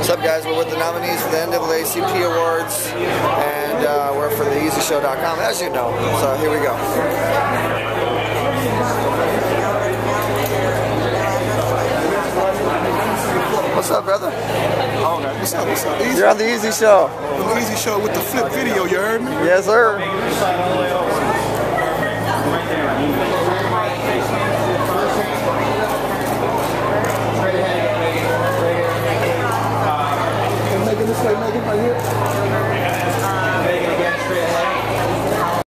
What's up, guys? We're with the nominees for the NAACP Awards, and we're for theeasyshow.com, as you know. So here we go. What's up, brother? Oh, okay. What's up? What's up? Easy. You're on the Easy Show. The Easy Show with the flip video. You heard me? Yes, sir.